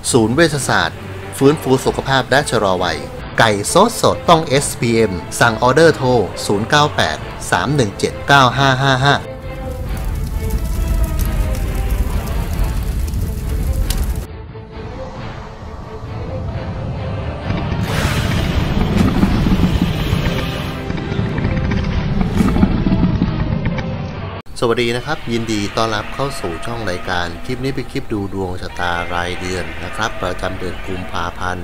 ศูนย์เวชศาสตร์ฟื้นฟูสุขภาพและชะลอวัยไก่สดสดต้อง SPM สั่งออเดอร์โทร 098 317 9555สวัสดีนะครับยินดีต้อนรับเข้าสู่ช่องรายการคลิปนี้เป็นคลิปดูดวงชะตารายเดือนนะครับประจำเดือนกุมภาพันธ์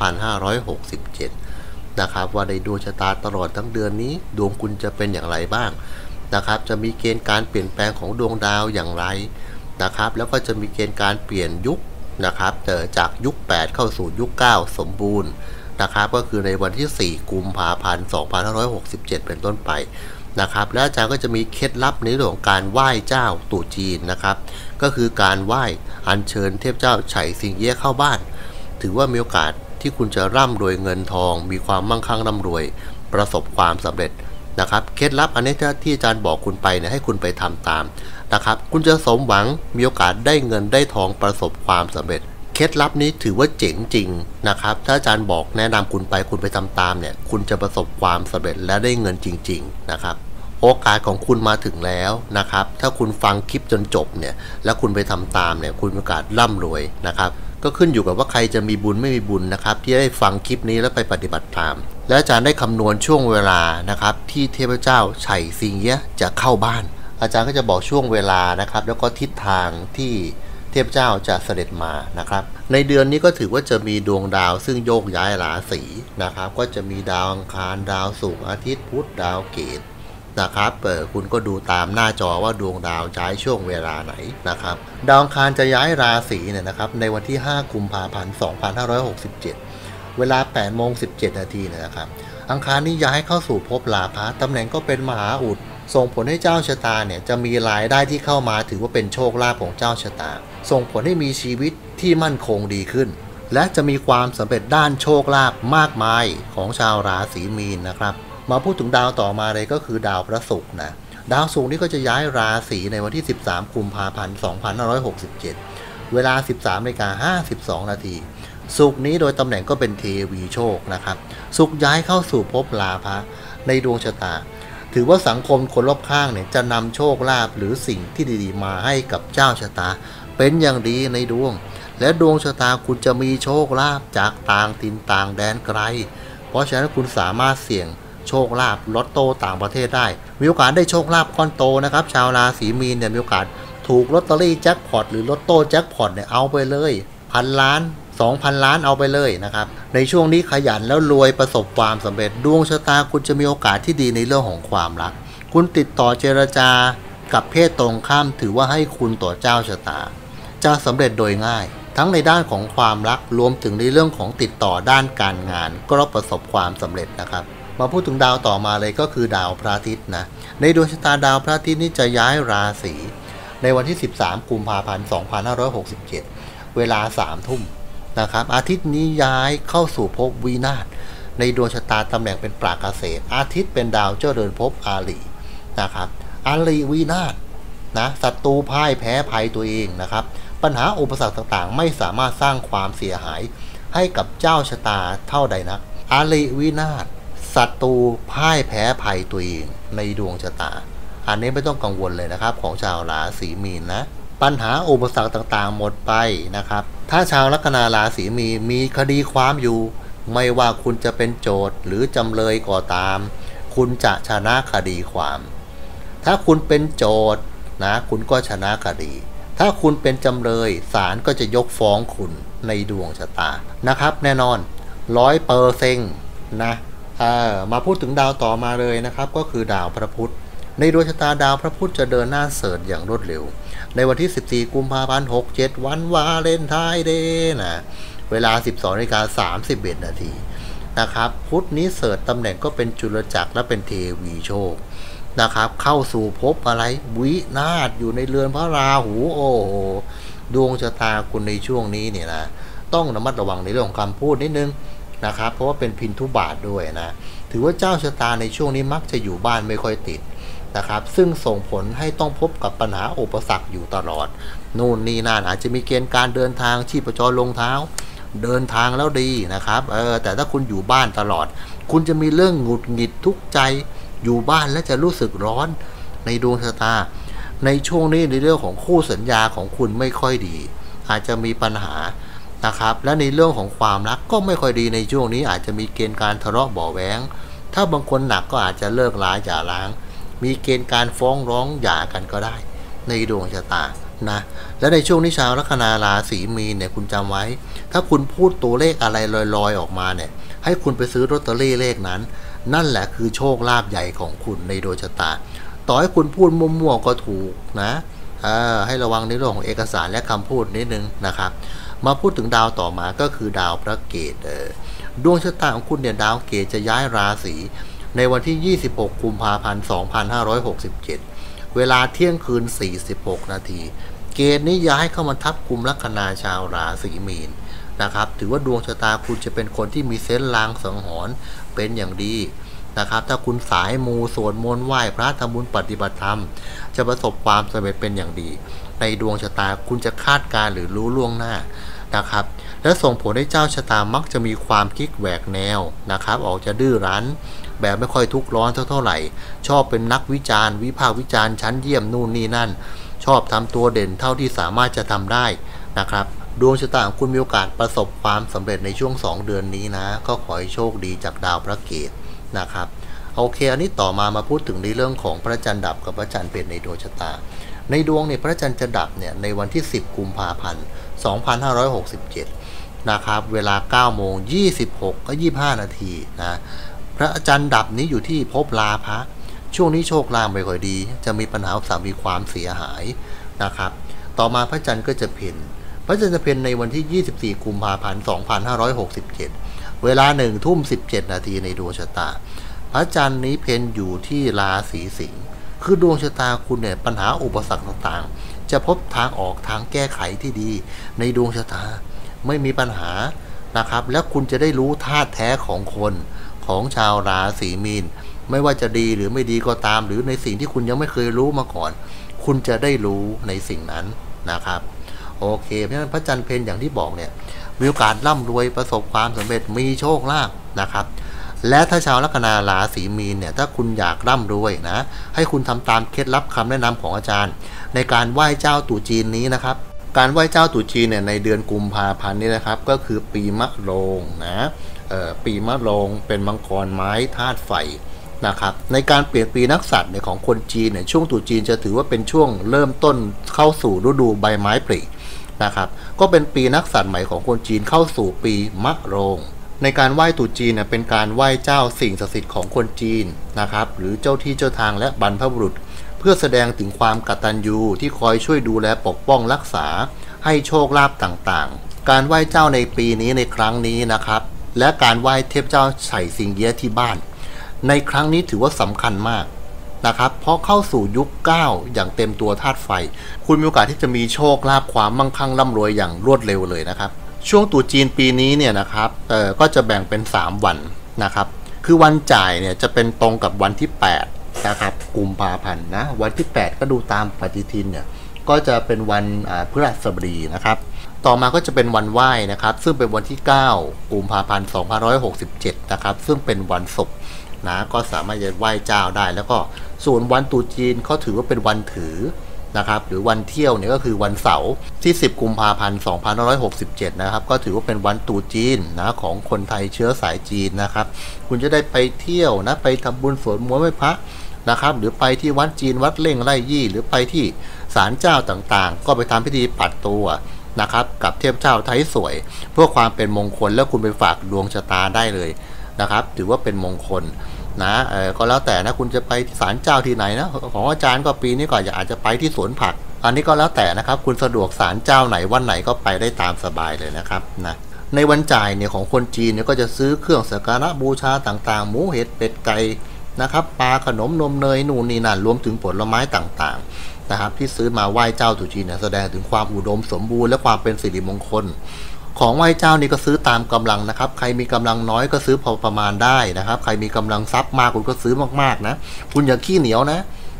2567 นะครับว่าในดวงชะตาตลอดทั้งเดือนนี้ดวงคุณจะเป็นอย่างไรบ้างนะครับจะมีเกณฑ์การเปลี่ยนแปลงของดวงดาวอย่างไรนะครับแล้วก็จะมีเกณฑ์การเปลี่ยนยุคนะครับจากยุค 8 เข้าสู่ยุค 9 สมบูรณ์นะครับก็คือในวันที่ 4 กุมภาพันธ์ 2567 เป็นต้นไปนะครับและอาจารย์ก็จะมีเคล็ดลับในเรื่องของการไหว้เจ้าตรุษจีนนะครับก็คือการไหว้อัญเชิญเทพเจ้าไฉสิงเอี้ยเข้าบ้านถือว่ามีโอกาสที่คุณจะร่ำรวยเงินทองมีความมั่งคั่งร่ำรวยประสบความสำเร็จนะครับเคล็ดลับอันนี้ที่อาจารย์บอกคุณไปเนี่ยให้คุณไปทำตามนะครับคุณจะสมหวังมีโอกาสได้เงินได้ทองประสบความสำเร็จเคล็ดลับนี้ถือว่าเจ๋งจริงนะครับถ้าอาจารย์บอกแนะนำคุณไปทำตามเนี่ยคุณจะประสบความสำเร็จและได้เงินจริงๆนะครับโอกาสของคุณมาถึงแล้วนะครับถ้าคุณฟังคลิปจนจบเนี่ยแล้วคุณไปทำตามเนี่ยคุณมีโอกาสร่ำรวยนะครับก็ขึ้นอยู่กับว่าใครจะมีบุญไม่มีบุญนะครับที่ได้ฟังคลิปนี้แล้วไปปฏิบัติตามและอาจารย์ได้คำนวณช่วงเวลานะครับที่เทพเจ้าไฉสิงเอี้ยจะเข้าบ้านอาจารย์ก็จะบอกช่วงเวลานะครับแล้วก็ทิศทางที่เทพเจ้าจะเสด็จมานะครับในเดือนนี้ก็ถือว่าจะมีดวงดาวซึ่งโยกย้ายราศีนะครับก็จะมีดาวอังคารดาวศุกร์อาทิตย์พุธดาวเกตนะครับคุณก็ดูตามหน้าจอว่าดวงดาวย้ายช่วงเวลาไหนนะครับดาวอังคารจะย้ายราศีเนี่ยนะครับในวันที่ 5 กุมภาพันธ์ 2567 เวลา 8:17 นาทีนะครับอังคารนี้ย้ายเข้าสู่ภพลาภะตำแหน่งก็เป็นมหาอุดส่งผลให้เจ้าชะตาเนี่ยจะมีรายได้ที่เข้ามาถือว่าเป็นโชคลาภของเจ้าชะตาส่งผลให้มีชีวิตที่มั่นคงดีขึ้นและจะมีความสำเร็จด้านโชคลาภมากมายของชาวราศีมีนนะครับมาพูดถึงดาวต่อมาเลยก็คือดาวพระศุกร์นะดาวศุกร์นี่ก็จะย้ายราศีในวันที่ 13 กุมภาพันธ์ 2567 เวลา 13:52 นาทีศุกร์นี้โดยตำแหน่งก็เป็นเทวีโชคนะครับศุกร์ย้ายเข้าสู่ภพลาภะในดวงชะตาถือว่าสังคมคนรอบข้างเนี่ยจะนำโชคลาภหรือสิ่งที่ดีๆมาให้กับเจ้าชะตาเป็นอย่างดีในดวงและดวงชะตาคุณจะมีโชคลาภจากต่างถิ่นต่างแดนไกลเพราะฉะนั้นคุณสามารถเสี่ยงโชคลาภลอตโต้ต่างประเทศได้มีโอกาสได้โชคลาภก้อนโตนะครับชาวราศีมีนเนี่ยมีโอกาสถูกลอตเตอรี่แจ็คพอตหรือลอตโต้แจ็คพอตเนี่ยเอาไปเลย1,000 ล้าน 2,000 ล้านเอาไปเลยนะครับในช่วงนี้ขยันแล้วรวยประสบความสำเร็จดวงชะตาคุณจะมีโอกาสที่ดีในเรื่องของความรักคุณติดต่อเจรจากับเพศตรงข้ามถือว่าให้คุณต่อเจ้าชะตาจะสำเร็จโดยง่ายทั้งในด้านของความรักรวมถึงในเรื่องของติดต่อด้านการงานก็ประสบความสำเร็จนะครับมาพูดถึงดาวต่อมาเลยก็คือดาวพระอาทิตย์นะในดวงชะตาดาวพระอาทิตย์นี้จะย้ายราศีในวันที่ 13 กุมภาพันธ์ 2567 เวลา 3 ทุ่มนะครับอาทิตย์นี้ย้ายเข้าสู่ภพวินาศในดวงชะตาตำแหน่งเป็นปราเกษตรอาทิตย์เป็นดาวเจ้าเดินภพอาลีนะครับอาลีวินาศนะศัตรูพ่ายแพ้ภัยตัวเองนะครับปัญหาอุปสรรคต่างๆไม่สามารถสร้างความเสียหายให้กับเจ้าชะตาเท่าใดนักอาลีวินาศศัตรูพ่ายแพ้ภัยตัวเองในดวงชะตาอันนี้ไม่ต้องกังวลเลยนะครับของชาวราศีมีนนะปัญหาอุปสรรคต่างๆหมดไปนะครับถ้าชาวลัคนาราศีมีคดีความอยู่ไม่ว่าคุณจะเป็นโจทย์หรือจำเลยก็ตามคุณจะชนะคดีความถ้าคุณเป็นโจทย์นะคุณก็ชนะคดีถ้าคุณเป็นจำเลยศาลก็จะยกฟ้องคุณในดวงชะตานะครับแน่นอน100%นะมาพูดถึงดาวต่อมาเลยนะครับก็คือดาวพระพุธในดวงชะตาดาวพระพุธจะเดินหน้าเสริฐอย่างรวดเร็วในวันที่ 14 กุมภาพันธ์ 67 วันวาเลนไทน์เดย์นะเวลา 12:31 นาทีนะครับพุธนี้เสริฐตำแหน่งก็เป็นจุลจักรและเป็นเทวีโชคนะครับเข้าสู่ภพอะไรวินาศอยู่ในเรือนพระราหูโอ้โหดวงชะตาคุณในช่วงนี้เนี่ยนะต้องระมัดระวังในเรื่องของคำพูดนิดนึงนะครับเพราะว่าเป็นพินทุบาทด้วยนะถือว่าเจ้าชะตาในช่วงนี้มักจะอยู่บ้านไม่ค่อยติดนะครับซึ่งส่งผลให้ต้องพบกับปัญหาอุปสรรคอยู่ตลอดนู่นนี่นั่นอาจจะมีเกณฑ์การเดินทางชีพจรลงเท้าเดินทางแล้วดีนะครับแต่ถ้าคุณอยู่บ้านตลอดคุณจะมีเรื่องหงุดหงิดทุกข์ใจอยู่บ้านและจะรู้สึกร้อนในดวงชะตาในช่วงนี้ในเรื่องของคู่สัญญาของคุณไม่ค่อยดีอาจจะมีปัญหานะครับและในเรื่องของความรักก็ไม่ค่อยดีในช่วงนี้อาจจะมีเกณฑ์การทะเลาะเบาะแว้งถ้าบางคนหนักก็อาจจะเลิกลาหย่าร้างมีเกณฑ์การฟ้องร้องหย่ากันก็ได้ในดวงชะตานะและในช่วงนี้ชาวลัคนาราศีมีนเนี่ยคุณจำไว้ถ้าคุณพูดตัวเลขอะไรลอยๆออกมาเนี่ยให้คุณไปซื้อลอตเตอรี่เลขนั้นนั่นแหละคือโชคลาภใหญ่ของคุณในดวงชะตาต่อให้คุณพูดมั่วๆก็ถูกนะให้ระวังในเรื่องของเอกสารและคำพูดนิดนึงนะครับมาพูดถึงดาวต่อมาก็คือดาวพระเกตดวงชะตาของคุณเนี่ยดาวเกตจะย้ายราศีในวันที่ 26 กุมภาพันธ์ 2567 เวลาเที่ยงคืน 46 นาทีเกณฑ์นี้ย้ายเข้ามาทับกุมลัคนาชาวราศีมีนนะครับถือว่าดวงชะตาคุณจะเป็นคนที่มีเซนส์ลางสังหรณ์เป็นอย่างดีนะครับถ้าคุณสายมูสวดมนต์ไหว้พระทำบุญปฏิบัติธรรมจะประสบความสำเร็จเป็นอย่างดีในดวงชะตาคุณจะคาดการหรือรู้ล่วงหน้านะครับและส่งผลให้เจ้าชะตามักจะมีความคิดแหวกแนวนะครับออกจะดื้อรั้นแบบไม่ค่อยทุกข์ร้อนเท่าไหร่ชอบเป็นนักวิจารณ์วิพากษ์วิจารณ์ชั้นเยี่ยมนู่นนี่นั่นชอบทำตัวเด่นเท่าที่สามารถจะทำได้นะครับดวงชะตาของคุณมีโอกาสประสบความสำเร็จในช่วง2 เดือนนี้นะก็ขอให้โชคดีจากดาวพระเกตนะครับโอเคอันนี้ต่อมาพูดถึงในเรื่องของพระจันทร์ดับกับพระจันทร์เป็นในดวงชะตาในดวงเนี่ยพระจันทร์จะดับเนี่ยในวันที่ 10 กุมภาพันธ์ 2567 นะครับเวลา 9 โมง 26 ก็ 25 นาทีนะพระจันทร์ดับนี้อยู่ที่ภพราพะช่วงนี้โชคลาภไม่ค่อยดีจะมีปัญหาอุปสรรคมีความเสียหายนะครับต่อมาพระจันทร์ก็จะเพ็ญพระจันทร์จะเพ็ญในวันที่ 24 กุมภาพันธ์ 2567 เวลา 1:17 นาทีในดวงชะตาพระจันทร์นี้เพ็ญอยู่ที่ราศีสิงห์คือดวงชะตาคุณเนี่ยปัญหาอุปสรรคต่างๆจะพบทางออกทางแก้ไขที่ดีในดวงชะตาไม่มีปัญหานะครับและคุณจะได้รู้ธาตุแท้ของคนของชาวราศีมีนไม่ว่าจะดีหรือไม่ดีก็ตามหรือในสิ่งที่คุณยังไม่เคยรู้มาก่อนคุณจะได้รู้ในสิ่งนั้นนะครับโอเคเพราะฉะนั้นพระจันทร์เพ็ญอย่างที่บอกเนี่ยมีโอกาสร่ำรวยประสบความสำเร็จมีโชคลาภนะครับและถ้าชาวลัคนาราศีมีนเนี่ยถ้าคุณอยากร่ำรวยนะให้คุณทำตามเคล็ดลับคำแนะนำของอาจารย์ในการไหว้เจ้าตู่จีนนี้นะครับการไหว้เจ้าตู่จีนเนี่ยในเดือนกุมภาพันธ์นี้นะครับก็คือปีมะโรงนะปีมะโรงเป็นมังกรไม้ธาตุไฟนะครับในการเปลี่ยนปีนักษัตริย์เนี่ยของคนจีนเนี่ยช่วงตู่จีนจะถือว่าเป็นช่วงเริ่มต้นเข้าสู่ฤดูใบไม้ผลินะครับก็เป็นปีนักษัตริย์ใหม่ของคนจีนเข้าสู่ปีมะโรงในการไหว้ตู่จีนเนี่ยเป็นการไหว้เจ้าสิ่งศักดิ์สิทธิ์ของคนจีนนะครับหรือเจ้าที่เจ้าทางและบรรพบุรุษเพื่อแสดงถึงความกตัญญูที่คอยช่วยดูแลปกป้องรักษาให้โชคลาภต่างๆการไหว้เจ้าในปีนี้ในครั้งนี้นะครับและการไหว้เทพเจ้าไฉสิงเอี้ยที่บ้านในครั้งนี้ถือว่าสำคัญมากนะครับเพราะเข้าสู่ยุค9อย่างเต็มตัวธาตุไฟคุณมีโอกาสที่จะมีโชคลาภความมั่งคั่งร่ำรวยอย่างรวดเร็วเลยนะครับช่วงตรุษจีนปีนี้เนี่ยนะครับก็จะแบ่งเป็น3วันนะครับคือวันจ่ายเนี่ยจะเป็นตรงกับวันที่8นะครับกุมภาพันธ์นะวันที่8ก็ดูตามปฏิทินเนี่ยก็จะเป็นวันพฤหัสบดีนะครับต่อมาก็จะเป็นวันไหว้นะครับซึ่งเป็นวันที่9กุมภาพันธ์ 2567 นะครับซึ่งเป็นวันศุกร์นะก็สามารถจะไหว้เจ้าได้แล้วก็ส่วนวันตรุษจีนเขาถือว่าเป็นวันถือนะครับหรือวันเที่ยวเนี่ยก็คือวันเสาร์ที่ 10 กุมภาพันธ์ 2567 นะครับก็ถือว่าเป็นวันตรุษจีนนะของคนไทยเชื้อสายจีนนะครับคุณจะได้ไปเที่ยวนะไปทำบุญสวดมนต์ไหว้พระนะครับหรือไปที่วัดจีนวัดเล่งไร่ยี่หรือไปที่ศาลเจ้าต่างๆก็ไปทำพิธีปัดตัวนะครับกับเทพเจ้าไทยสวยเพื่อความเป็นมงคลแล้วคุณไปฝากดวงชะตาได้เลยนะครับถือว่าเป็นมงคลนะก็แล้วแต่นะคุณจะไปศาลเจ้าที่ไหนนะของอาจารย์ก็ปีนี้ก็อาจจะไปที่สวนผักอันนี้ก็แล้วแต่นะครับคุณสะดวกศาลเจ้าไหนวันไหนก็ไปได้ตามสบายเลยนะครับนะในวันจ่ายเนี่ยของคนจีนเนี่ยก็จะซื้อเครื่องสักการะบูชาต่างๆหมูเห็ดเป็ดไก่นะครับปลาขนมนมเนยนู่นนี่นั่นรวมถึงผลไม้ต่างๆนะครับที่ซื้อมาไหว้เจ้าตู่จีนเนี่ยแสดงถึงความอุดมสมบูรณ์และความเป็นสิริมงคลของไหว้เจ้านี่ก็ซื้อตามกำลังนะครับใครมีกำลังน้อยก็ซื้อพอประมาณได้นะครับใครมีกำลังทรัพย์มากคุณก็ซื้อมากๆนะคุณอย่าขี้เหนียวนะ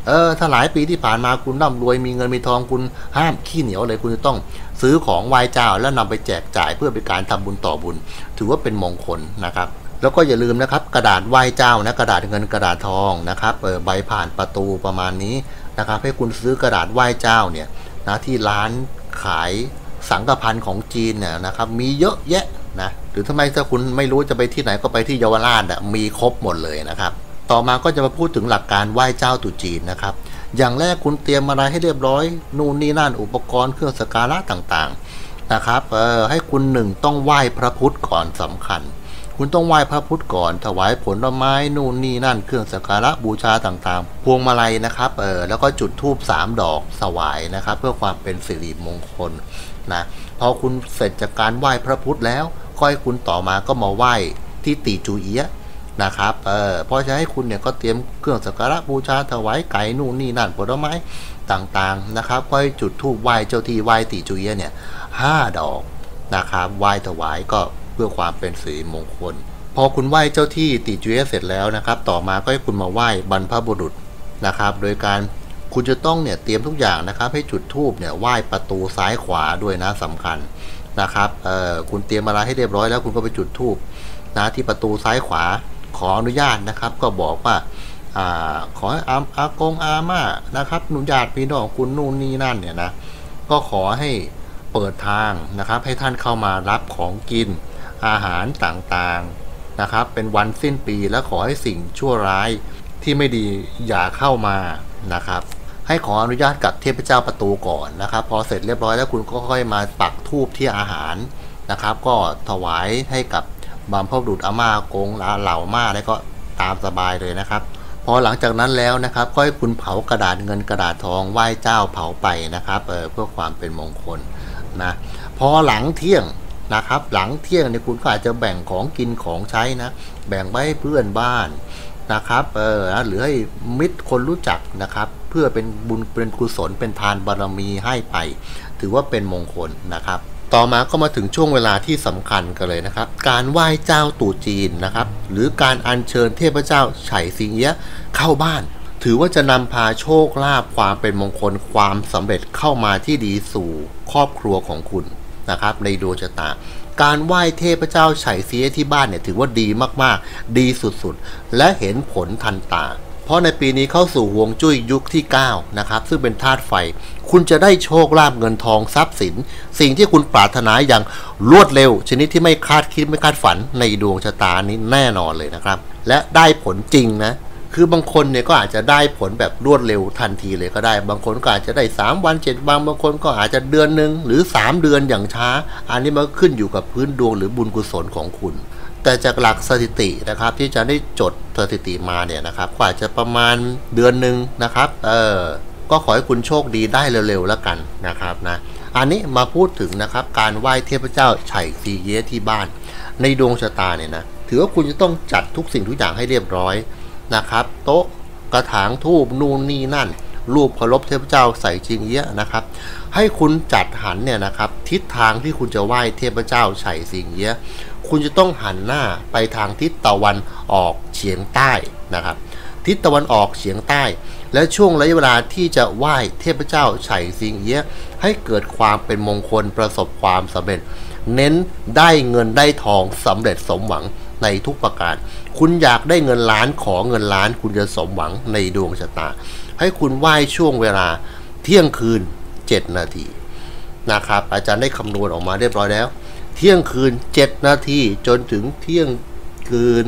ถ้าหลายปีที่ผ่านมาคุณร่ำรวยมีเงินมีทองคุณห้ามขี้เหนียวเลยคุณจะต้องซื้อของไหว้เจ้าแล้วนำไปแจกจ่ายเพื่อเป็นการทำบุญต่อบุญถือว่าเป็นมงคลนะครับแล้วก็อย่าลืมนะครับกระดาษไหว้เจ้านะกระดาษเงินกระดาษทองนะครับใบผ่านประตูประมาณนี้นะครับให้คุณซื้อกระดาษไหว้เจ้าเนี่ยนะที่ร้านขายสังฆพันธ์ของจีนเนี่ยนะครับมีเยอะแยะนะหรือทำไมถ้าคุณไม่รู้จะไปที่ไหนก็ไปที่เยาวราชมีครบหมดเลยนะครับต่อมาก็จะมาพูดถึงหลักการไหว้เจ้าตรุษจีนนะครับอย่างแรกคุณเตรียมอะไรให้เรียบร้อยนู่นนี่นั่นอุปกรณ์เครื่องสักการะต่างๆนะครับให้คุณหนึ่งต้องไหว้พระพุทธก่อนสำคัญคุณต้องไหว้พระพุทธก่อนถวายผลไม้นู่นนี่นั่นเครื่องสักการะบูชาต่างๆพวงมาลัยนะครับแล้วก็จุดธูป3 ดอกถวายนะครับเพื่อความเป็นสิริมงคลนะพอคุณเสร็จจากการไหว้พระพุทธแล้วค่อยคุณต่อมาก็มาไหว้ที่ตีจูเอียะนะครับเพราะจะให้คุณเนี่ยก็เตรียมเครื่องสักการะบูชาถวายไก่นู่นนี่นั่นผลไม้ต่างๆนะครับก็ให้จุดธูปไหว้เจ้าที่ไหว้ตีจูเอียะเนี่ย5 ดอกนะครับไหว้ถวายก็เพื่อความเป็นสิริมงคลพอคุณไหว้เจ้าที่ตีจูเอียะเสร็จแล้วนะครับต่อมาก็ให้คุณมาไหว้บรรพบุรุษนะครับโดยการคุณจะต้องเนี่ยเตรียมทุกอย่างนะครับให้จุดธูปเนี่ยไหว้ประตูซ้ายขวาด้วยนะสำคัญนะครับคุณเตรียมอะไรให้เรียบร้อยแล้วคุณก็ไปจุดธูปนะที่ประตูซ้ายขวาขออนุญาตนะครับก็บอกว่าขอให้อากงอาม่านะครับอนุญาตพี่น้องคุณนู่นนี่นั่นเนี่ยนะก็ขอให้เปิดทางนะครับให้ท่านเข้ามารับของกินอาหารต่างๆนะครับเป็นวันสิ้นปีและขอให้สิ่งชั่วร้ายที่ไม่ดีอย่าเข้ามานะครับให้ขออนุญาตกับเทพเจ้าประตูก่อนนะครับพอเสร็จเรียบร้อยแล้วคุณก็ค่อยมาปักธูปที่อาหารนะครับก็ถวายให้กับบรรพบุรุษอาม่ากงเหล่าม่าได้ก็ตามสบายเลยนะครับพอหลังจากนั้นแล้วนะครับก็ให้คุณเผากระดาษเงินกระดาษทองไหว้เจ้าเผาไปนะครับเพื่อความเป็นมงคลนะพอหลังเที่ยงนะครับหลังเที่ยงเนี่ยคุณก็อาจจะแบ่งของกินของใช้นะแบ่งไว้ให้เพื่อนบ้านนะครับหรือให้มิตรคนรู้จักนะครับเพื่อเป็นบุญเป็นกุศลเป็นทานบารมีให้ไปถือว่าเป็นมงคลนะครับต่อมาก็มาถึงช่วงเวลาที่สำคัญกันเลยนะครับการไหว้เจ้าตู่จีนนะครับหรือการอัญเชิญเทพเจ้าไฉสิงเอี้ยะเข้าบ้านถือว่าจะนำพาโชคลาภความเป็นมงคลความสำเร็จเข้ามาที่ดีสู่ครอบครัวของคุณนะครับในดวงชะตาการไหว้เทพเจ้าไฉสิงเอี้ยะที่บ้านเนี่ยถือว่าดีมากๆดีสุดๆและเห็นผลทันตาเพราะในปีนี้เข้าสู่ฮวงจุ้ยยุคที่9นะครับซึ่งเป็นธาตุไฟคุณจะได้โชคลาภเงินทองทรัพย์สินสิ่งที่คุณปรารถนาอย่างรวดเร็วชนิดที่ไม่คาดคิดไม่คาดฝันในดวงชะตานี้แน่นอนเลยนะครับและได้ผลจริงนะคือบางคนเนี่ยก็อาจจะได้ผลแบบรวดเร็วทันทีเลยก็ได้บางคนก็อาจจะได้3 วัน7 วันบางคนก็อาจจะเดือนนึงหรือ3 เดือนอย่างช้าอันนี้มันขึ้นอยู่กับพื้นดวงหรือบุญกุศลของคุณแต่จากหลักสถิตินะครับที่จะได้จดสถิติมาเนี่ยนะครับก็อาจจะประมาณเดือนหนึ่งนะครับก็ขอให้คุณโชคดีได้เร็วๆแล้วกันนะครับนะอันนี้มาพูดถึงนะครับการไหว้เทพเจ้าไฉสิงเอี้ยะที่บ้านในดวงชะตาเนี่ยนะถือว่าคุณจะต้องจัดทุกสิ่งทุกอย่างให้เรียบร้อยนะครับโต๊ะกระถางธูปนู่นนี่นั่นรูปเคารพเทพเจ้าไฉสิงเอี้ยะนะครับให้คุณจัดหันเนี่ยนะครับทิศทางที่คุณจะไหว้เทพเจ้าไฉสิงเอี้ยะคุณจะต้องหันหน้าไปทางทิศตะวันออกเฉียงใต้นะครับทิศตะวันออกเฉียงใต้และช่วงระยะเวลาที่จะไหว้เทพเจ้าไฉสิงเอี้ยะให้เกิดความเป็นมงคลประสบความสำเร็จเน้นได้เงินได้ทองสำเร็จสมหวังในทุกประการคุณอยากได้เงินล้านขอเงินล้านคุณจะสมหวังในดวงชะตาให้คุณไหว้ช่วงเวลาเที่ยงคืน7 นาทีนะครับอาจารย์ได้คำนวณออกมาเรียบร้อยแล้วเที่ยงคืน7 นาทีจนถึงเที่ยงคืน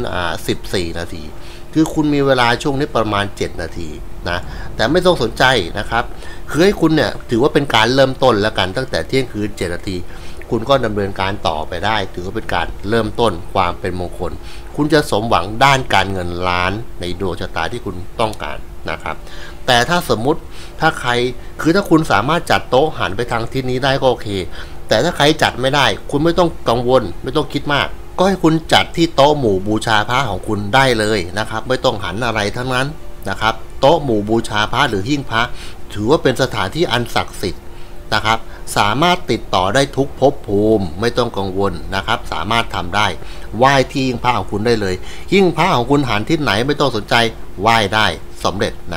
14 นาทีคือคุณมีเวลาช่วงนี้ประมาณ7 นาทีนะแต่ไม่ต้องสนใจนะครับคือให้คุณเนี่ยถือว่าเป็นการเริ่มต้นแล้วกันตั้งแต่เที่ยงคืน7 นาทีคุณก็ดำเนินการต่อไปได้ถือว่าเป็นการเริ่มต้นความเป็นมงคลคุณจะสมหวังด้านการเงินล้านในดวงชะตาที่คุณต้องการนะครับแต่ถ้าสมมุติถ้าใครคือถ้าคุณสามารถจัดโต๊ะหันไปทางทิศนี้ได้ก็โอเคแต่ถ้าใครจัดไม่ได้คุณไม่ต้องกังวลไม่ต้องคิดมากก็ให้คุณจัดที่โต๊ะหมู่บูชาพระของคุณได้เลยนะครับไม่ต้องหันอะไรทั้งนั้นนะครับโต๊ะหมู่บูชาพระหรือหิ้งพระถือว่าเป็นสถานที่อันศักดิ์สิทธิ์นะครับสามารถติดต่อได้ทุกภพภูมิไม่ต้องกังวลนะครับสามารถทำได้ไหว้ที่หิ้งพระของคุณได้เลยหิ้งพระของคุณหันทิศไหนไม่ต้องสนใจไหว้ได้สำเร็จนะครับ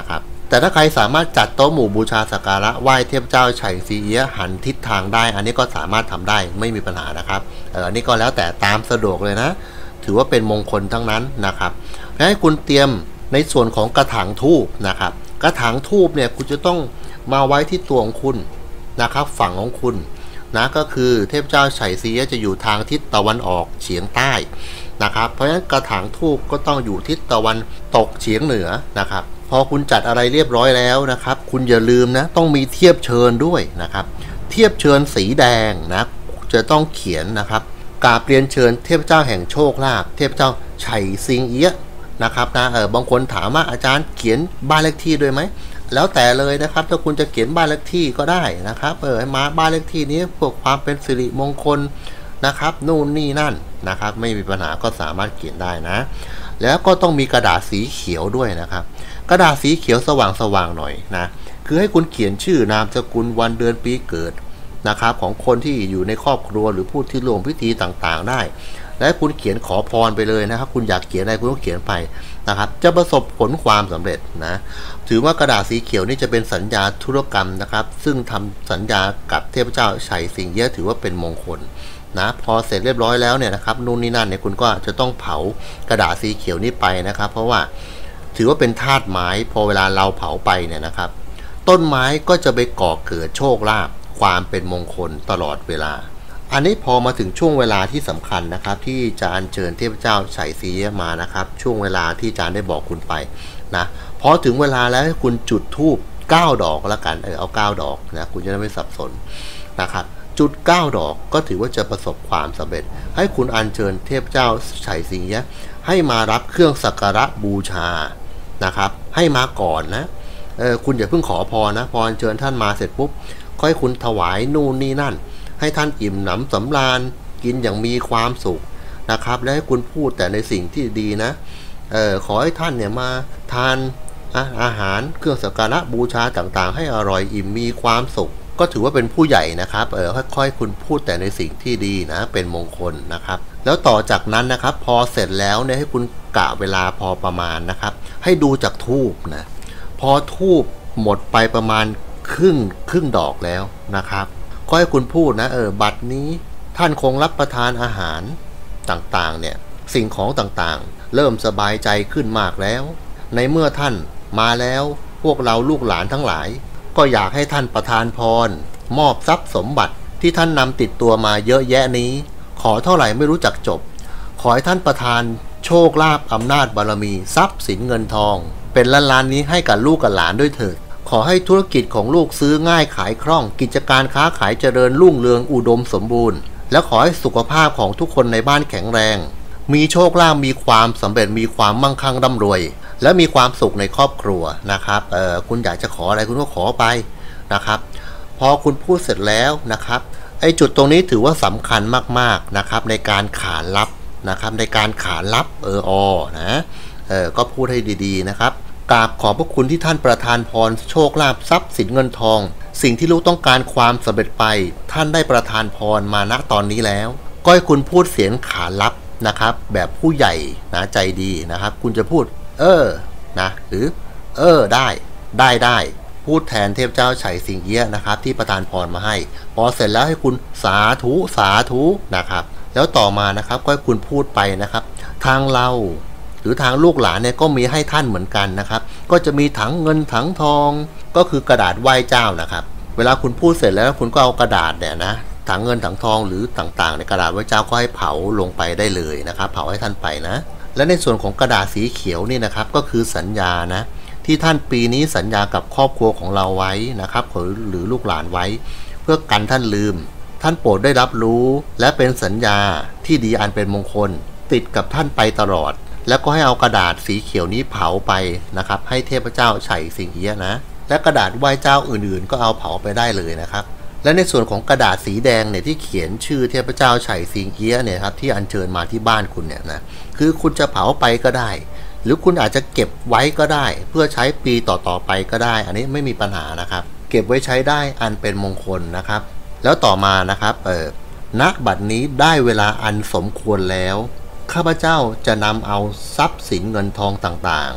แต่ถ้าใครสามารถจัดโต๊ะหมู่บูชาสักการะไหว้เทพเจ้าไฉสิงเอี้ยะหันทิศทางได้อันนี้ก็สามารถทำได้ไม่มีปัญหานะครับอันนี้ก็แล้วแต่ตามสะดวกเลยนะถือว่าเป็นมงคลทั้งนั้นนะครับและให้คุณเตรียมในส่วนของกระถางธูปนะครับกระถางธูปเนี่ยคุณจะต้องมาไว้ที่ตัวของคุณนะครับฝั่งของคุณนะก็คือเทพเจ้าไฉสิงเอี้ยะจะอยู่ทางทิศตะวันออกเฉียงใต้นะครับเพราะฉะนั้นกระถางธูปก็ต้องอยู่ทิศตะวันตกเฉียงเหนือนะครับพอคุณจัดอะไรเรียบร้อยแล้วนะครับคุณอย่าลืมนะต้องมีเทียบเชิญด้วยนะครับเทียบเชิญสีแดงนะจะต้องเขียนนะครับกราบเรียนเชิญเทพเจ้าแห่งโชคลาภเทพเจ้าไฉสิงเอี้ยะนะครับนะบางคนถามว่าอาจารย์เขียนบ้านเลขที่ด้วยไหมแล้วแต่เลยนะครับถ้าคุณจะเขียนบ้านเลขที่ก็ได้นะครับมาบ้านเลขที่นี้เพื่อความเป็นสิริมงคลนะครับนู่นนี่นั่นนะครับไม่มีปัญหาก็สามารถเขียนได้นะแล้วก็ต้องมีกระดาษสีเขียวด้วยนะครับกระดาษสีเขียวสว่างๆหน่อยนะคือให้คุณเขียนชื่อนามสกุลวันเดือนปีเกิดนะครับของคนที่อยู่ในครอบครัวหรือผู้ที่ร่วมพิธีต่างๆได้และคุณเขียนขอพรไปเลยนะครับคุณอยากเขียนอะไรคุณก็เขียนไปนะครับจะประสบผลความสำเร็จนะถือว่ากระดาษสีเขียวนี่จะเป็นสัญญาธุรกรรมนะครับซึ่งทำสัญญากับเทพเจ้าไฉสิงเอี้ยะถือว่าเป็นมงคลนะพอเสร็จเรียบร้อยแล้วเนี่ยนะครับนู่นนี่นั่นเนี่ยคุณก็จะต้องเผากระดาษสีเขียวนี้ไปนะครับเพราะว่าถือว่าเป็นธาตุไม้พอเวลาเราเผาไปเนี่ยนะครับต้นไม้ก็จะไปก่อเกิดโชคลาภความเป็นมงคลตลอดเวลาอันนี้พอมาถึงช่วงเวลาที่สำคัญนะครับที่จะอัญเชิญเทพเจ้าไฉสิงเอี้ยะมานะครับช่วงเวลาที่อาจารย์ได้บอกคุณไปนะพอถึงเวลาแล้วให้คุณจุดธูป9 ดอกแล้วกันเอา9 ดอกนะคุณจะได้ไม่สับสนนะครับจุด9 ดอกก็ถือว่าจะประสบความสำเร็จให้คุณอัญเชิญเทพเจ้าไฉสิงเอี้ยะให้มารับเครื่องสักการะบูชานะครับให้มาก่อนนะคุณอย่าเพิ่งขอพรนะพออัญเชิญท่านมาเสร็จปุ๊บค่อยคุณถวายนู่นนี่นั่นให้ท่านอิ่มหนำสำราญกินอย่างมีความสุขนะครับและให้คุณพูดแต่ในสิ่งที่ดีนะขอให้ท่านเนี่ยมาทานอาหารเครื่องสักการะบูชาต่างๆให้อร่อยอิ่มมีความสุขก็ถือว่าเป็นผู้ใหญ่นะครับค่อยๆคุณพูดแต่ในสิ่งที่ดีนะเป็นมงคลนะครับแล้วต่อจากนั้นนะครับพอเสร็จแล้วเนี่ยให้คุณกะเวลาพอประมาณนะครับให้ดูจากธูปนะพอธูปหมดไปประมาณครึ่งดอกแล้วนะครับก็ให้คุณพูดนะบัดนี้ท่านคงรับประทานอาหารต่างๆเนี่ยสิ่งของต่างๆเริ่มสบายใจขึ้นมากแล้วในเมื่อท่านมาแล้วพวกเราลูกหลานทั้งหลายก็อยากให้ท่านประทานพรมอบทรัพย์สมบัติที่ท่านนำติดตัวมาเยอะแยะนี้ขอเท่าไหร่ไม่รู้จักจบขอให้ท่านประทานโชคลาภอำนาจบารมีทรัพย์สินเงินทองเป็นล้านๆนี้ให้กับลูกกับหลานด้วยเถิดขอให้ธุรกิจของลูกซื้อง่ายขายคล่องกิจการค้าขายเจริญรุ่งเรืองอุดมสมบูรณ์และขอให้สุขภาพของทุกคนในบ้านแข็งแรงมีโชคลาภมีความสำเร็จมีความมั่งคั่งร่ำรวยและมีความสุขในครอบครัวนะครับคุณอยากจะขออะไรคุณก็ขอไปนะครับพอคุณพูดเสร็จแล้วนะครับไอ้จุดตรงนี้ถือว่าสำคัญมากๆนะครับในการขานรับนะครับในการขานรับนะก็พูดให้ดีๆนะครับกราบขอบพระคุณที่ท่านประทานพรโชคลาภทรัพย์สินเงินทองสิ่งที่ลูกต้องการความสำเร็จไปท่านได้ประทานพรมาณตอนนี้แล้วก็ให้คุณพูดเสียงขานรับนะครับแบบผู้ใหญ่นะใจดีนะครับคุณจะพูดนะหรือได้พูดแทนเทพเจ้าไฉสิงเอี้ยะนะครับที่ประทานพรมาให้พอเสร็จแล้วให้คุณสาธุนะครับแล้วต่อมานะครับก็ให้คุณพูดไปนะครับทางเราหรือทางลูกหลานเนี่ยก็มีให้ท่านเหมือนกันนะครับก็จะมีถังเงินถังทองก็คือกระดาษไหว้เจ้านะครับเวลาคุณพูดเสร็จแล้วคุณก็เอากระดาษเนี่ยนะถังเงินถังทองหรือต่างๆในกระดาษไหว้เจ้าก็ให้เผาลงไปได้เลยนะครับเผาให้ท่านไปนะและในส่วนของกระดาษสีเขียวนี่นะครับก็คือสัญญานะที่ท่านปีนี้สัญญากับครอบครัวของเราไว้นะครับหรือลูกหลานไว้เพื่อกันท่านลืมท่านโปรดได้รับรู้และเป็นสัญญาที่ดีอันเป็นมงคลติดกับท่านไปตลอดแล้วก็ให้เอากระดาษสีเขียวนี้เผาไปนะครับให้เทพเจ้าไฉสิงเอี้ยะนะและกระดาษไหว้เจ้าอื่นๆก็เอาเผาไปได้เลยนะครับและในส่วนของกระดาษสีแดงเนี่ยที่เขียนชื่อเทพเจ้าไฉสิงเอี้ยะเนี่ยครับที่อัญเชิญมาที่บ้านคุณเนี่ยนะคือคุณจะเผาไปก็ได้หรือคุณอาจจะเก็บไว้ก็ได้เพื่อใช้ปีต่อๆไปก็ได้อันนี้ไม่มีปัญหานะครับเก็บไว้ใช้ได้อันเป็นมงคลนะครับแล้วต่อมานะครับณบัดนี้ได้เวลาอันสมควรแล้วข้าพเจ้าจะนำเอาทรัพย์สินเงินทองต่างๆ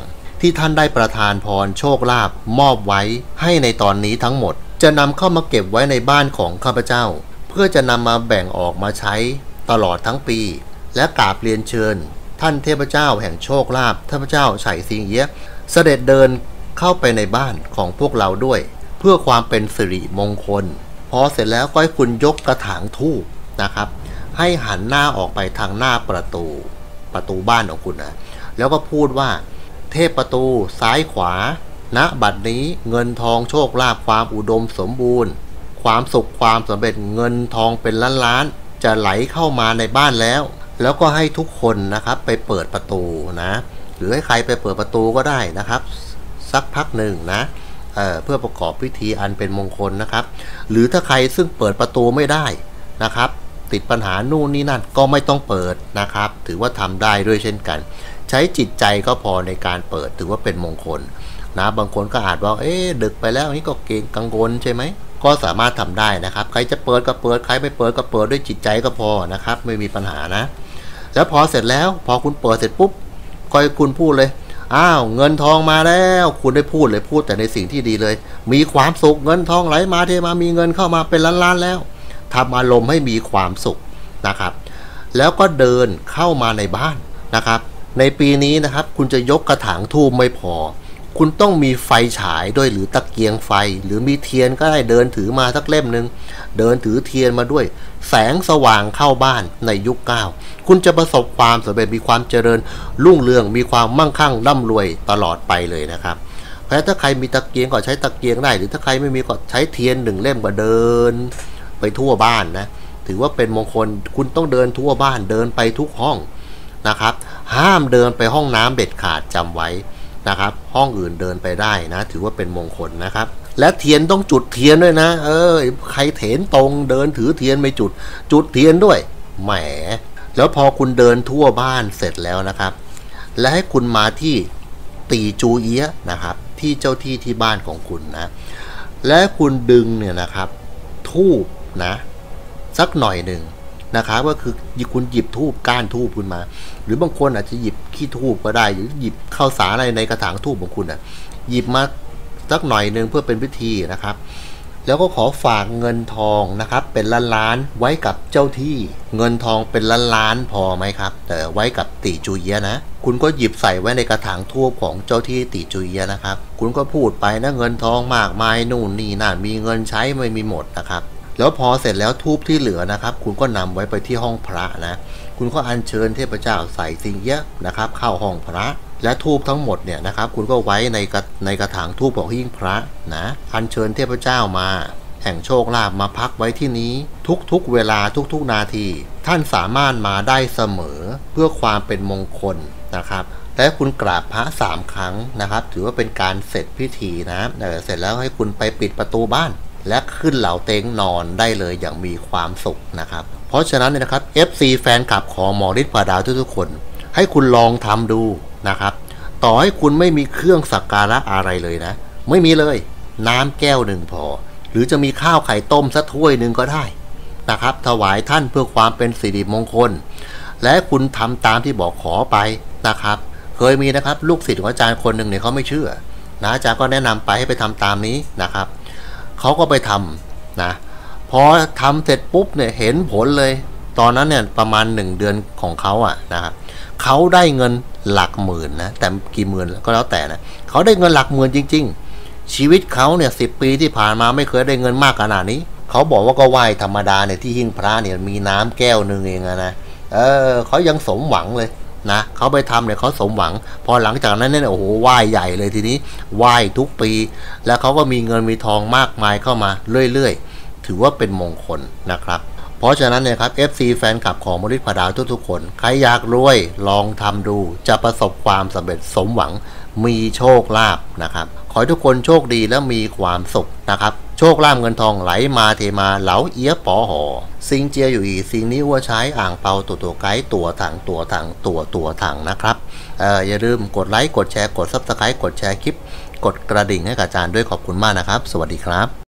ที่ท่านได้ประทานพรโชคลาภมอบไว้ให้ในตอนนี้ทั้งหมดจะนำเข้ามาเก็บไว้ในบ้านของข้าพเจ้าเพื่อจะนำมาแบ่งออกมาใช้ตลอดทั้งปีและกราบเรียนเชิญท่านเทพเจ้าแห่งโชคลาภเทพเจ้าไฉสิงเอี้ยะเสด็จเดินเข้าไปในบ้านของพวกเราด้วยเพื่อความเป็นสิริมงคลพอเสร็จแล้วก็ให้คุณยกกระถางธูปนะครับให้หันหน้าออกไปทางหน้าประตูบ้านของคุณนะแล้วก็พูดว่าเทพประตูซ้ายขวาณบัดนี้เงินทองโชคลาภความอุดมสมบูรณ์ความสุขความสำเร็จเงินทองเป็นล้านๆจะไหลเข้ามาในบ้านแล้วก็ให้ทุกคนนะครับไปเปิดประตูนะหรือให้ใครไปเปิดประตูก็ได้นะครับสักพักหนึ่งนะเพื่อประกอบพิธีอันเป็นมงคลนะครับหรือถ้าใครซึ่งเปิดประตูไม่ได้นะครับติดปัญหานู่นนี่นั่นก็ไม่ต้องเปิดนะครับถือว่าทำได้ด้วยเช่นกันใช้จิตใจก็พอในการเปิดถือว่าเป็นมงคลนะบางคนก็อาจว่าดึกไปแล้วนี่ก็เกรงกังวลใช่ไหมก็สามารถทำได้นะครับใครจะเปิดก็เปิดใครไม่เปิดก็เปิดด้วยจิตใจก็พอนะครับไม่มีปัญหานะแล้วพอเสร็จแล้วพอคุณเปิดเสร็จปุ๊บก็ให้คุณพูดเลยอ้าวเงินทองมาแล้วคุณได้พูดเลยพูดแต่ในสิ่งที่ดีเลยมีความสุขเงินทองไหลมาเทมามีเงินเข้ามาเป็นล้านๆแล้วทำอารมณ์ให้มีความสุขนะครับแล้วก็เดินเข้ามาในบ้านนะครับในปีนี้นะครับคุณจะยกกระถางธูปไม่พอคุณต้องมีไฟฉายด้วยหรือตะเกียงไฟหรือมีเทียนก็ได้เดินถือมาสักเล่มหนึ่งเดินถือเทียนมาด้วยแสงสว่างเข้าบ้านในยุค9คุณจะประสบความสำเร็จมีความเจริญรุ่งเรืองมีความมั่งคั่งร่ำรวยตลอดไปเลยนะครับเพราะถ้าใครมีตะเกียงก็ใช้ตะเกียงได้หรือถ้าใครไม่มีก็ใช้เทียน1 เล่มก็เดินไปทั่วบ้านนะถือว่าเป็นมงคลคุณต้องเดินทั่วบ้านเดินไปทุกห้องนะครับห้ามเดินไปห้องน้ำเด็ดขาดจำไว้นะครับห้องอื่นเดินไปได้นะถือว่าเป็นมงคลนะครับและเทียนต้องจุดเทียนด้วยนะใครเถนตรงเดินถือเทียนไม่จุดเทียนด้วยแหมแล้วพอคุณเดินทั่วบ้านเสร็จแล้วนะครับและให้คุณมาที่ตีจูเอียะนะครับที่เจ้าที่ที่บ้านของคุณนะและคุณดึงเนี่ยนะครับธูปนะสักหน่อยหนึ่งนะครับก็คือคุณหยิบธูปก้านธูปคุณมาหรือบางคนอาจจะหยิบขี้ธูปก็ได้หรือหยิบข้าวสารอะไรในกระถางธูปของคุณหยิบมาสักหน่อยหนึ่งเพื่อเป็นพิธีนะครับแล้วก็ขอฝากเงินทองนะครับเป็นล้านๆไว้กับเจ้าที่เงินทองเป็นล้านๆพอไหมครับแต่ไว้กับตีจูเอียะนะคุณก็หยิบใส่ไว้ในกระถางธูปของเจ้าที่ตีจูเอียะนะครับคุณก็พูดไปนะเงินทองมากมายนู่นนี่นั่นมีเงินใช้ไม่มีหมดนะครับแล้วพอเสร็จแล้วธูปที่เหลือนะครับคุณก็นำไว้ไปที่ห้องพระนะคุณก็อัญเชิญเทพเจ้าไฉสิงเอี้ยะนะครับเข้าห้องพระและธูปทั้งหมดเนี่ยนะครับคุณก็ไว้ในกระถางธูปของหิ้งพระนะอัญเชิญเทพเจ้ามาแห่งโชคลาภมาพักไว้ที่นี้ทุกๆเวลาทุกๆนาทีท่านสามารถมาได้เสมอเพื่อความเป็นมงคลนะครับและคุณกราบพระ3 ครั้งนะครับถือว่าเป็นการเสร็จพิธีนะเสร็จแล้วให้คุณไปปิดประตูบ้านและขึ้นเหล่าเต็งนอนได้เลยอย่างมีความสุขนะครับเพราะฉะนั้นนะครับ FC แฟนคลับของหมอฤทธิ์พาดาวทุกๆคนให้คุณลองทำดูนะครับต่อให้คุณไม่มีเครื่องสักการะอะไรเลยนะไม่มีเลยน้ำแก้วหนึ่งพอหรือจะมีข้าวไข่ต้มสักถ้วยหนึ่งก็ได้นะครับถวายท่านเพื่อความเป็นสิริมงคลและคุณทำตามที่บอกขอไปนะครับเคยมีนะครับลูกศิษย์ของอาจารย์คนหนึ่งเนี่ยเขาไม่เชื่อนะอาจารย์ก็แนะนำไปให้ไปทำตามนี้นะครับเขาก็ไปทำนะพอทำเสร็จปุ๊บเนี่ยเห็นผลเลยตอนนั้นเนี่ยประมาณ1 เดือนของเขานะครับเขาได้เงินหลักหมื่นนะแต่กี่หมื่นก็แล้วแต่นะเขาได้เงินหลักหมื่นจริงๆชีวิตเขาเนี่ย10 ปีที่ผ่านมาไม่เคยได้เงินมากขนาดนี้เขาบอกว่าก็ไหว้ธรรมดาเนี่ยที่หิ้งพระเนี่ยมีน้ำแก้วนึงเองนะเขายังสมหวังเลยนะเขาไปทำเนี่ยเขาสมหวังพอหลังจากนั้นเนี่ยโอ้โหไหว้ใหญ่เลยทีนี้ไหว้ทุกปีแล้วเขาก็มีเงินมีทองมากมายเข้ามาเรื่อยๆถือว่าเป็นมงคลนะครับเพราะฉะนั้นเนี่ยครับ FC แฟนคลับของหมอฤทธิ์พาดาวทุกๆคนใครอยากรวยลองทำดูจะประสบความสำเร็จสมหวังมีโชคลาภนะครับขอให้ทุกคนโชคดีและมีความสุขนะครับโชคลาภเงินทองไหลมาเทมาเหลาเอี้ยป๋อหอซิงเจียอยู่อีซิงนี้ว่าใช้อ่างเปาตัวไกด์ตัวถังนะครับอย่าลืมกดไลค์กดแชร์กด Subscribe กดแชร์คลิปกดกระดิ่งให้กับอาจารย์ด้วยขอบคุณมากนะครับสวัสดีครับ